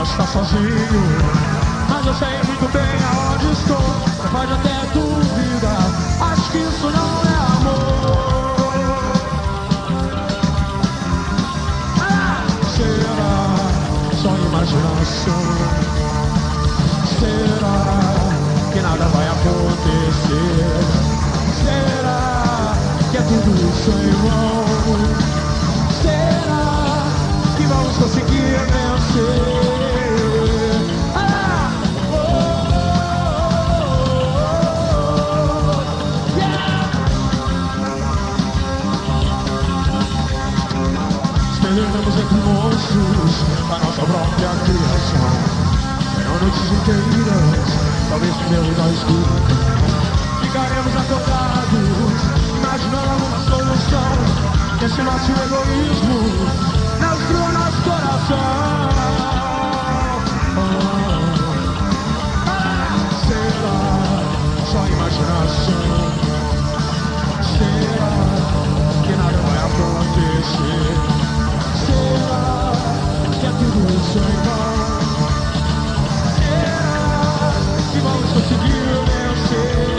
está sozinho, mas eu sei muito bem aonde estou. Você pode até duvidar, acho que isso não é amor. Será só imaginação? Será que nada vai acontecer? Será que é tudo isso em vão? Será que vamos conseguir vencer? Esperamos entre monstros a nossa própria criação. Serão noites inteiras, talvez primeiro da escuridão. Ficaremos acordados, imaginando uma solução. Esse nosso egoísmo não destrua nosso coração. Será só imaginação? Será que nada vai acontecer? Será que é tudo isso em vão? Será que vamos conseguir vencer?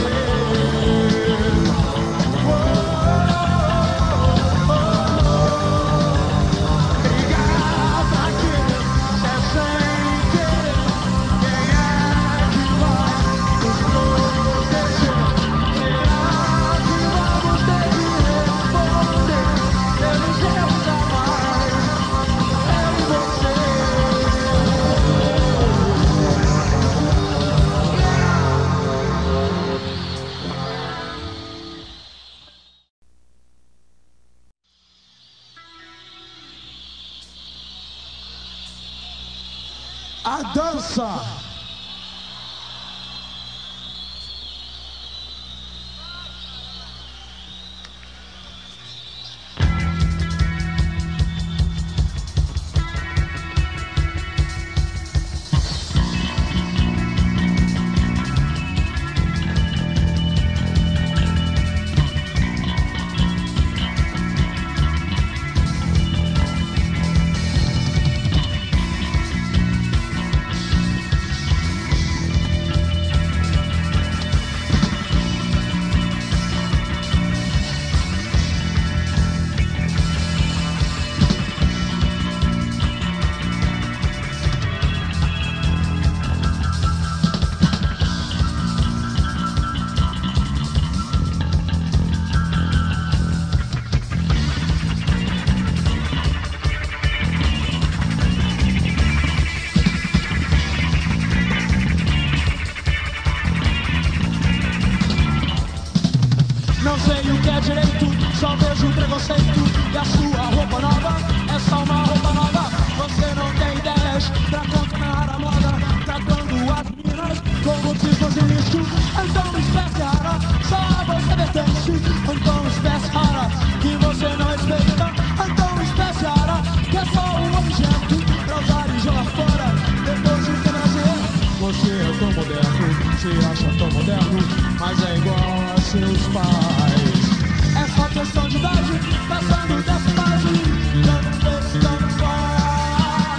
A dança. Não sei o que é direito, só vejo preconceito. E a sua roupa nova é só uma roupa nova. Você não tem ideias pra contornar a moda, tratando as meninas como se fosse lixo. Então espécie rara, só a você pertence. Então espécie rara, que você não respeita. Então espécie rara, que é só um objeto pra usar e jogar fora depois de ter prazer. Você é tão moderno, se acha tão moderno, mas é igual a seus pais. É só questão de idade, passando dessa idade. Tanto fez, tanto faz.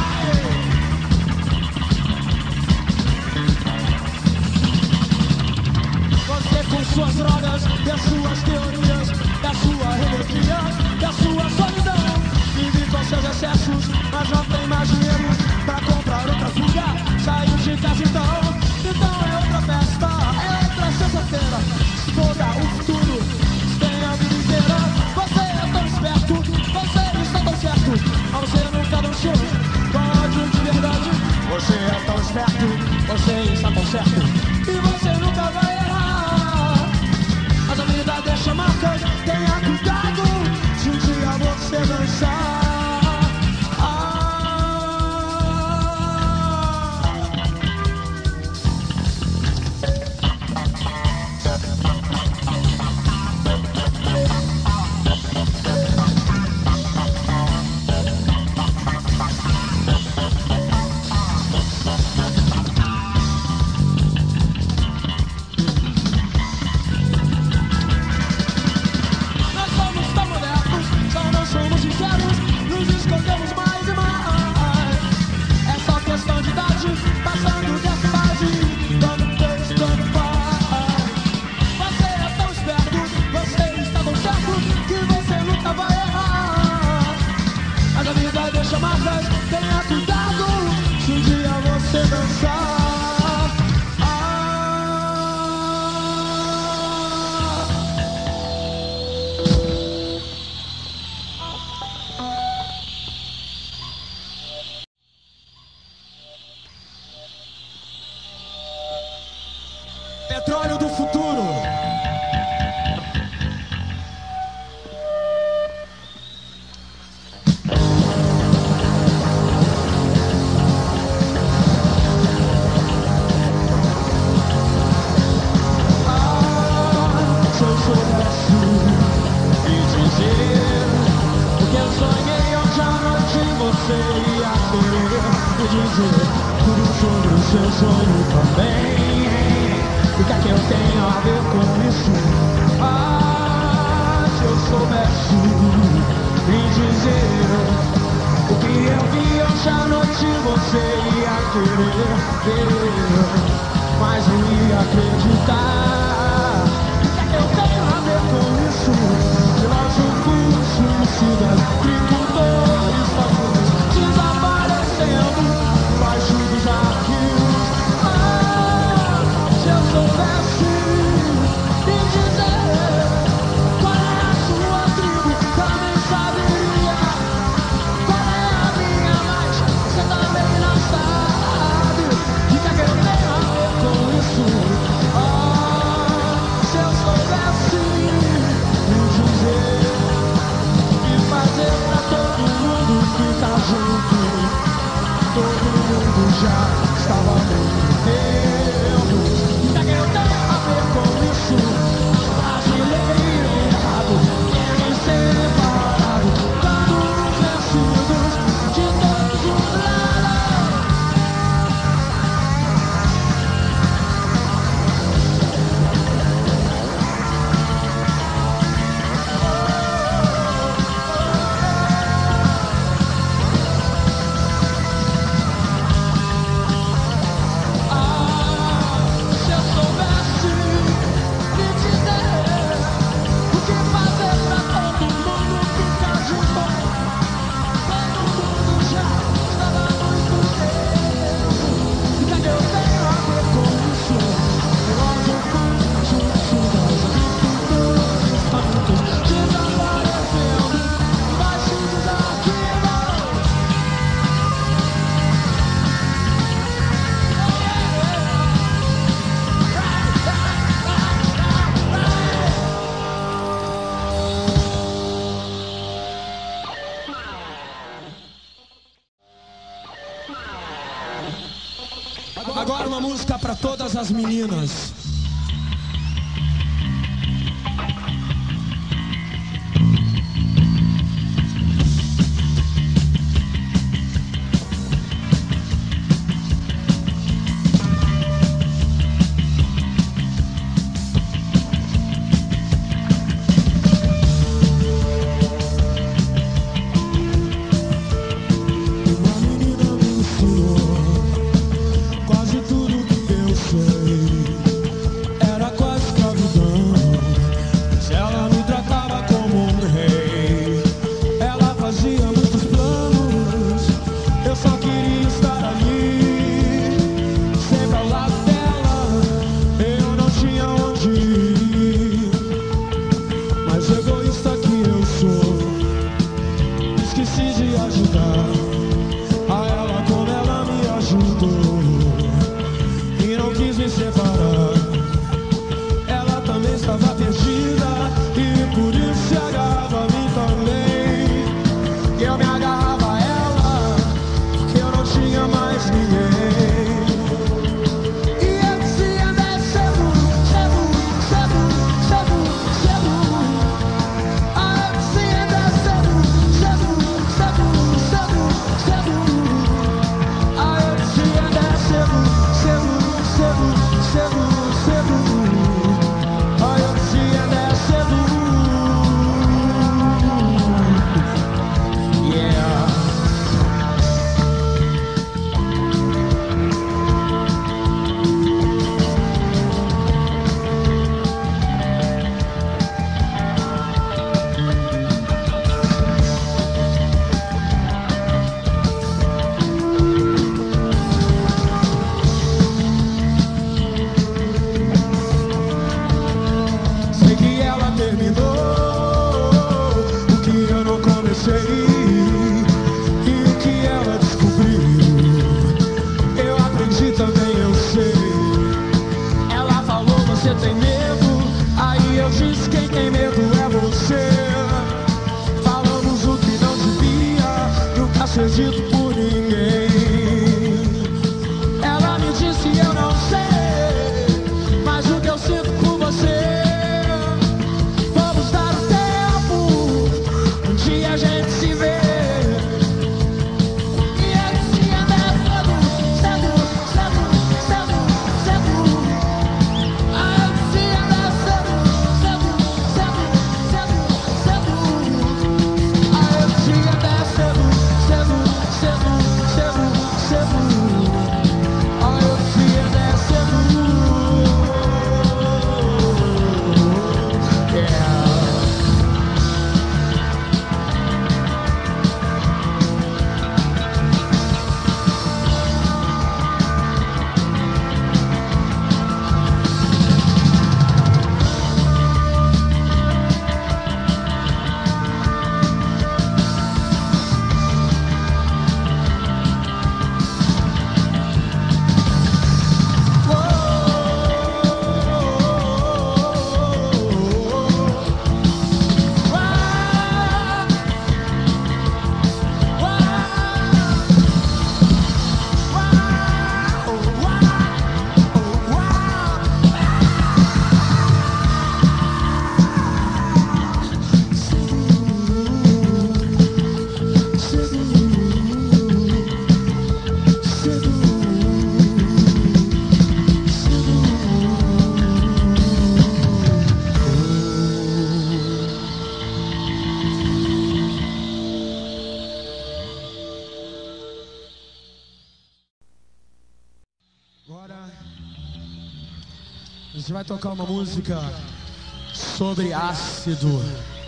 Você com suas drogas, e as suas teorias, e a sua rebeldia, e a sua solidão. Vive com seus excessos, mas não tem mais dinheiro pra comprar outra fuga. Saiu de casa então é outra festa, é outra sexta-feira. Toda o futuro, tem a vida inteira. Você é tão esperto, você está tão certo, mas você nunca dançou com ódio de verdade. Você é tão esperto, você está tão certo, e você nunca vai errar. Mas a vida deixa marcas, tenha cuidado se um dia você dançar. Nós somos tão modernos, só não somos sinceros. dizer tudo sobre o seu sonho também. O que é que eu tenho a ver com isso? Ah, se eu soubesse me dizer o que eu vi hoje à noite, você ia querer ver, mas não ia acreditar. O que é que eu tenho a ver com isso? Filósofos, suicidas, agricultores, faculdades desaparecendo embaixo dos arquivos. Ah, se eu soubesse me dizer qual é a sua tribo, também saberia qual é a minha, mas você também não sabe. O que é que eu tenho a ver com isso? Ah, se eu soubesse me dizer o que fazer pra todo mundo ficar junto, todo mundo já estava morrendo. O que é que eu tenho a ver com isso? Brasileiro errado, querem ser separados, todos vencidos de todos os lados. Ah, se eu soubesse me dizer o que fazer pra todo mundo ficar junto, todo mundo já estava muito tempo. O que é que eu tenho a ver com isso? Filósofos, suicidas, agricultores, famintos, desaparecendo embaixo dos arquivos. Agora uma música pra todas as meninas. Uma menina me ensinou quase tudo que eu sei. Era quase escravidão, mas ela me tratava como um rei. Ela fazia muitos planos, eu só queria estar ali, sempre ao lado dela. Eu não tinha onde ir, mas egoísta que eu sou, esqueci de ajudar a ela como ela me ajudou e não quis me separar. Ela também estava perdida e por isso se agarrava a mim também. Eu me agarrava a ela porque eu não tinha mais ninguém. E eu dizia, desce, seguro, seguro, seguro, seguro, seguro. Ah, eu dizia, desce, seguro, seguro, seguro, seguro, seguro. Ah, eu dizia, desce, seguro, seguro, seguro, seguro. Ah, eu dizia, desce, seguro. Yeah. Sei que ela terminou o que eu não comecei e o que ela descobriu. Eu aprendi também, eu sei. Ela falou, você tem medo? Aí eu disse, quem tem medo é você. Falamos o que não devia, nunca ser dito por ninguém. Ela me disse, eu não sei, mas o que eu sinto por você. Vamos dar o tempo, um dia a gente se vê. E eu dizia, desce, gente vai tocar uma música sobre ácido.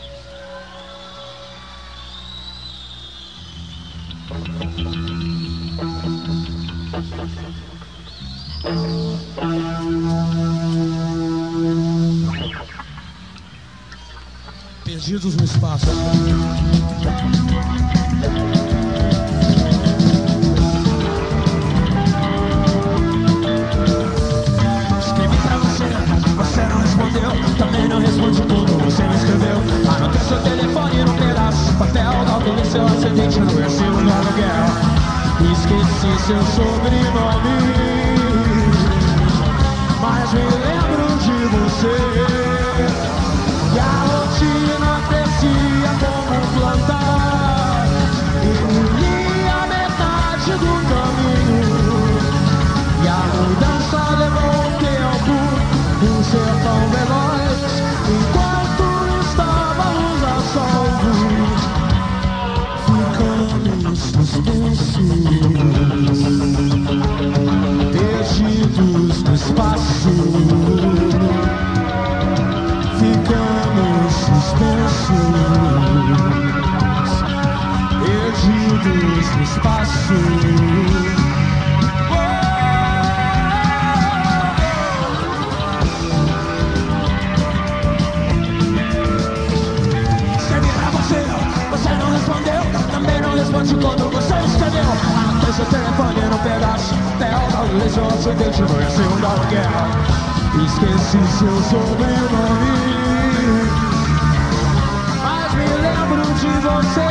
Perdidos no espaço. Também não responde tudo, você me escreveu. Anotei seu telefone num pedaço de papel. Calculei seu acidente no recibo do aluguel. Esqueci seu sobrenome, mas me lembro de você. E a rotina crescia como plantar e a metade do caminho. E a mudança levou tempo por ser tão veloz, enquanto estávamos a salvo, ficamos suspensos, perdidos no espaço. Ficamos suspensos, perdidos no espaço. Também não responde quando você escreveu. Anotei seu telefone no pedaço de papel. Calculei seu acidente no recibo do aluguel. Esqueci seu sobrenome, mas me lembro de você.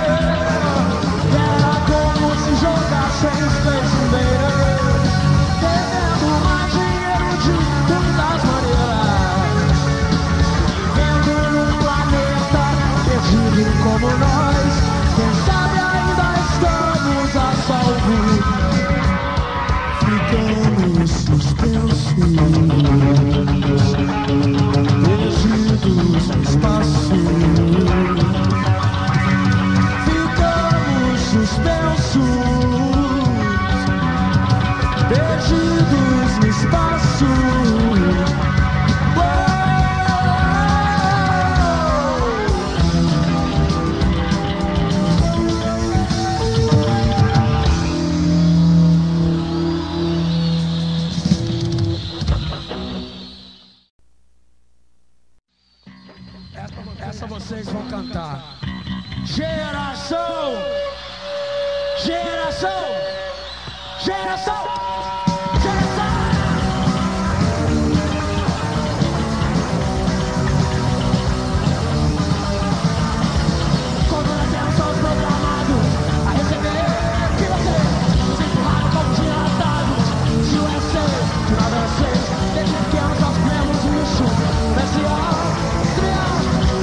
Era como se jogassem Space Invaders, devendo mais dinheiro de muitas maneiras, vivendo num planeta perdido como nós. Quem sabe ainda estamos a salvo, ficamos suspensos, perdidos no espaço. Ficamos suspensos, perdidos no espaço. Essa vocês vão cantar. Geração, geração, geração, geração. Quando nós éramos programados a receber que você nos empurrava como dilatados. De USA, de nada a seis, desde pequenos nós comemos lixo. Comercial, trial.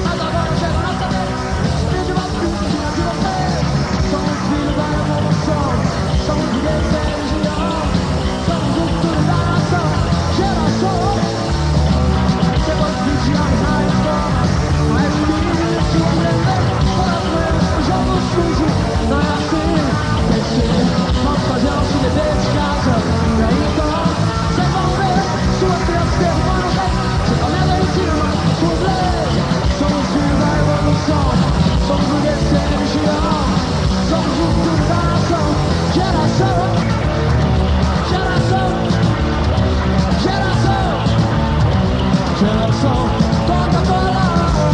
Somos filhos da revolução, somos líderes da religião, somos o futuro da nação, geração. Depois de 20 anos na escola, mais difícil aprender, para menos o jogo sujo. Não é assim, tem que ser, vamos fazer nosso dever de casa. E aí então, vocês vão ver, suas crianças derrubando o rei, você comendo em cima, suas leis. Somos filhos da revolução, somos líderes da religião. Somos o futuro da nação, geração, geração, geração, geração, Coca-Cola.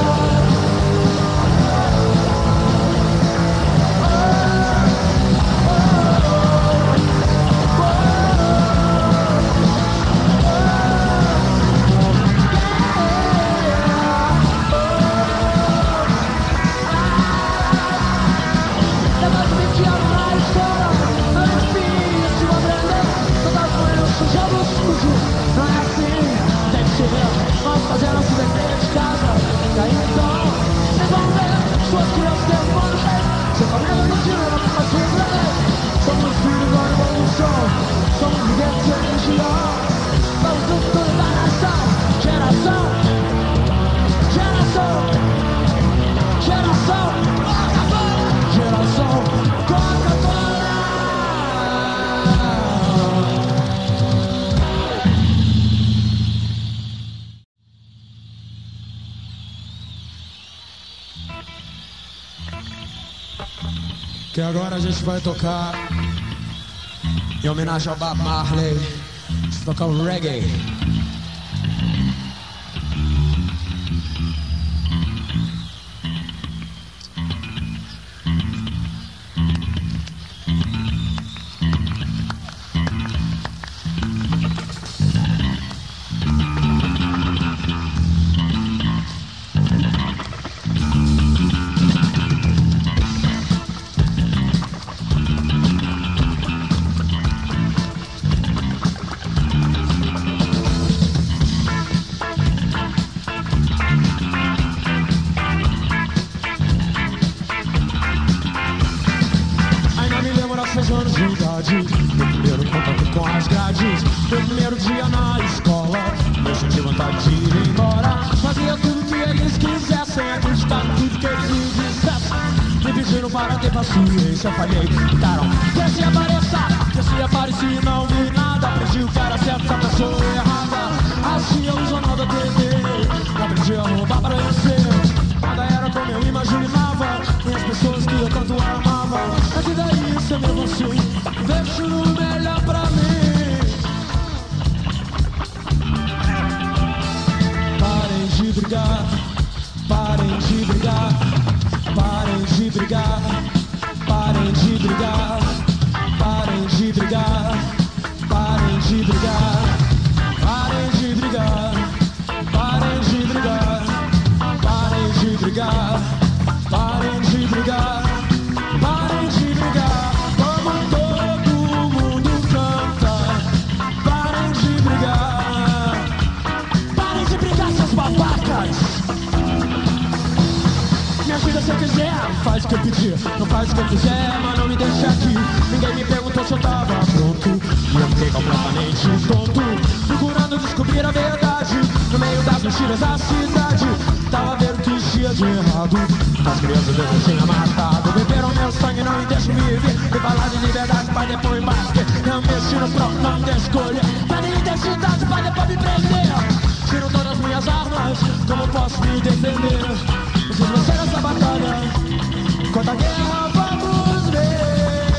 Não é assim, tem que ser, vamos fazer nosso dever de casa. E aí então, vocês vão ver, suas crianças derrubando o rei. Você comendo mentira, não faz suas leis. Somos filhos da revolução, somos líderes da religião. Somos o futuro da nação, geração, geração, geração, Coca-Cola, geração, Coca-Cola. Que agora a gente vai tocar em homenagem ao Bob Marley. Vamos tocar um reggae. Anos de idade, meu primeiro contato com as grades, meu primeiro dia na escola, eu senti vontade de ir embora. Fazia tudo que eles quisessem, acreditava em tudo que eles me dissessem. Me pediram para ter paciência, eu falhei, gritaram, desce e apareça. Desci e apareci e não vi nada, aprendi o que era certo com a pessoa errada. Assistia o jornal da TV, aprendi a roubar para vencer. Nada era como eu imaginava, nem as pessoas que eu tanto amava. A vida ia ser mesmo assim, deixo o melhor pra mim. Parem de brigar, parem de brigar, parem de brigar, parem de brigar, parem de brigar, parem de brigar, parem de brigar, parem de brigar, parem de brigar, parem de brigar, parem de brigar, como todo mundo canta. Parem de brigar, seus babacas. Me ajuda se eu quiser, faz o que eu pedir, não faz o que eu quiser, mas não me deixa aqui. Ninguém me perguntou se eu tava pronto, e eu fiquei completamente tonto, procurando descobrir a verdade no meio das mentiras da cidade. Tava vendo o que existia de errado, as crianças eu já tinha matado. Beberam meu sangue, não me deixam viver, e falar de liberdade pra depois me bater. Não mexi no próprio, não me deixo escolher, pedem identidade pra depois me prender. Tiro todas as minhas armas, como posso me defender? Preciso vencer essa batalha, enquanto a guerra vamos ver.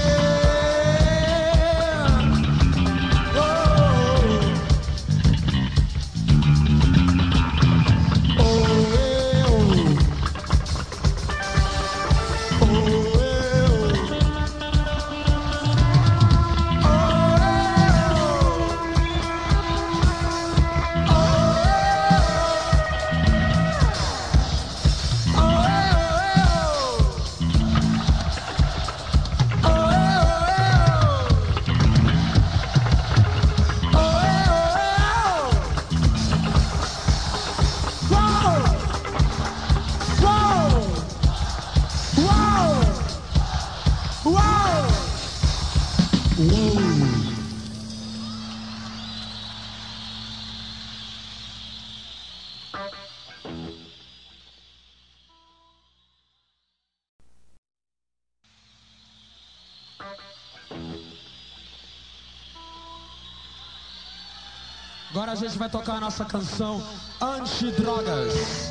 Agora a gente vai tocar a nossa canção Antidrogas.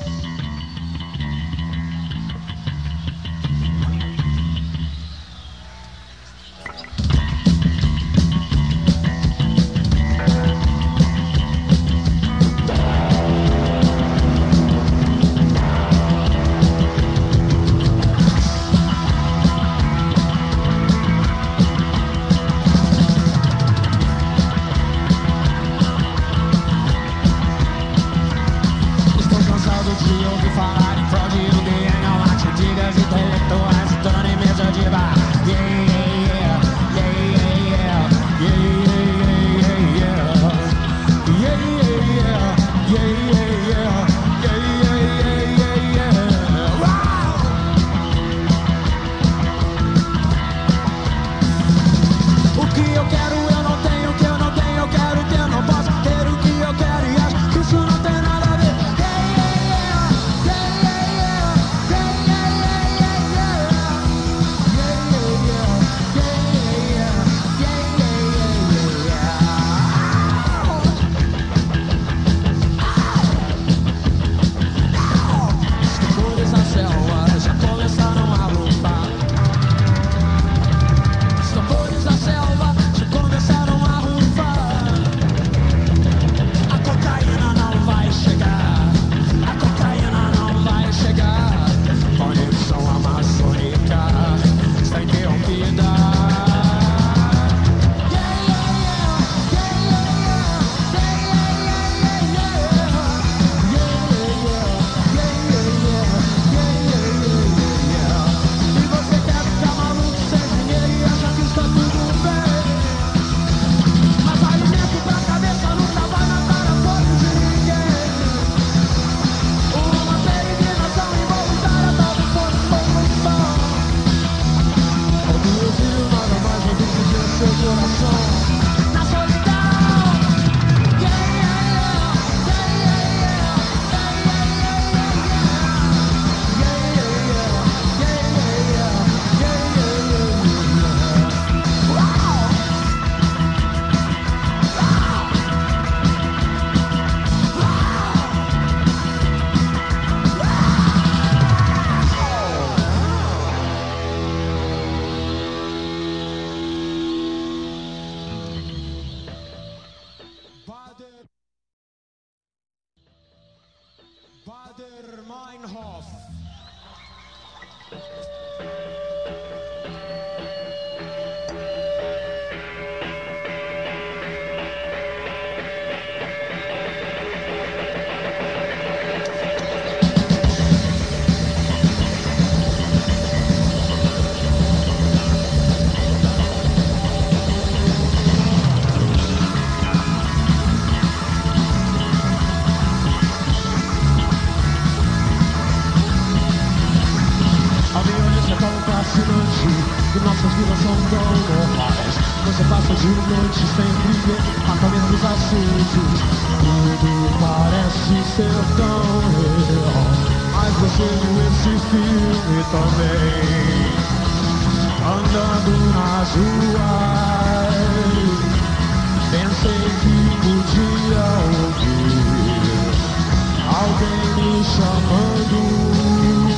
E nossas vidas são tão normais. Você passa de noite sem viver a caminho dos acessos. Tudo parece ser tão real, mas você viu esse filme também. Andando nas ruas, pensei que podia ouvir alguém me chamando,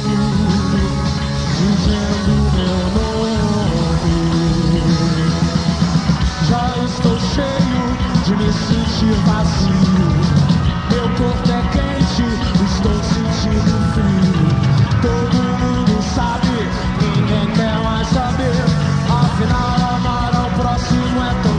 dizendo meu nome. Já estou cheio de me sentir vazio. Meu corpo é quente, estou sentindo frio. Todo mundo sabe, ninguém quer mais saber. Afinal, amar ao próximo é tão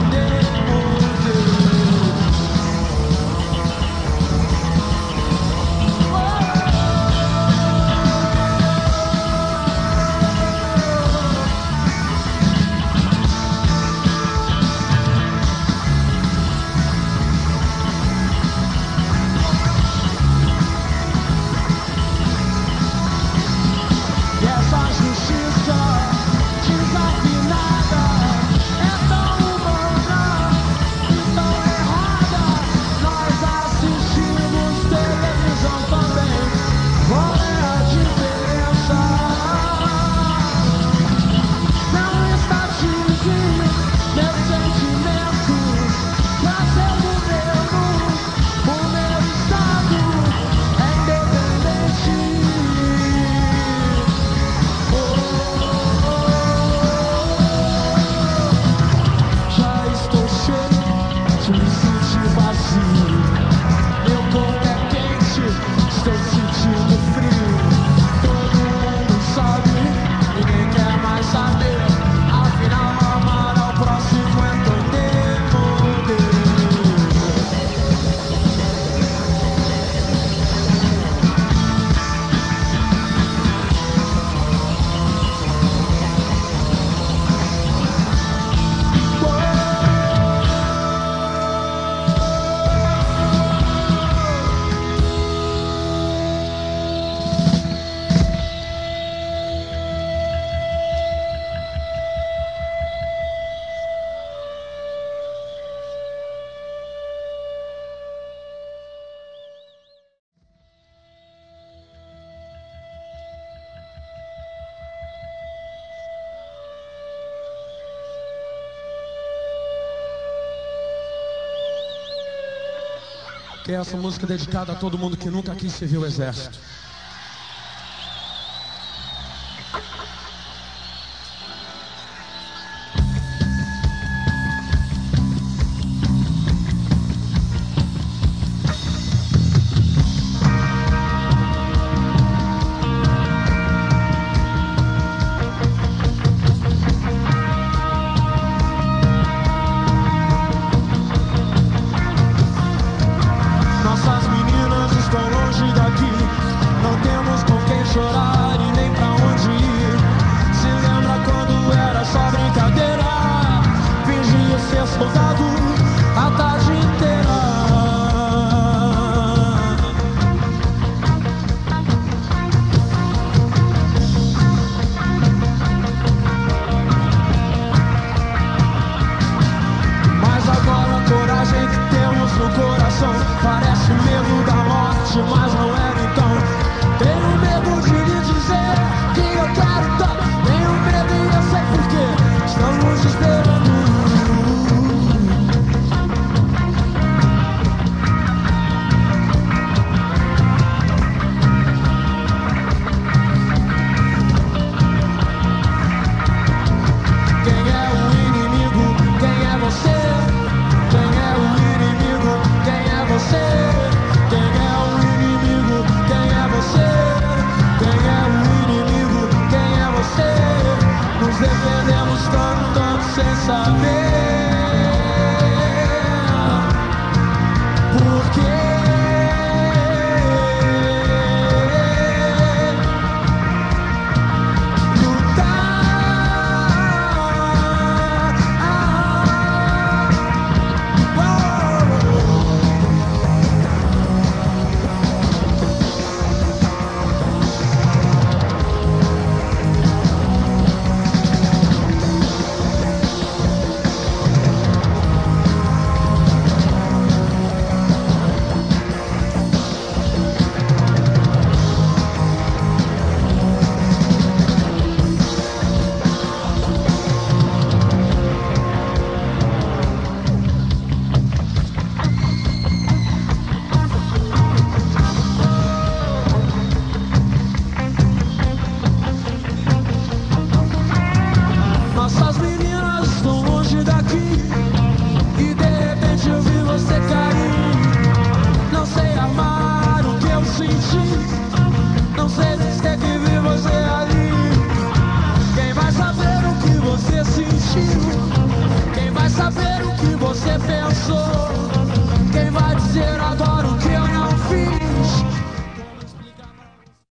que é essa música dedicada a todo mundo que nunca quis servir o exército.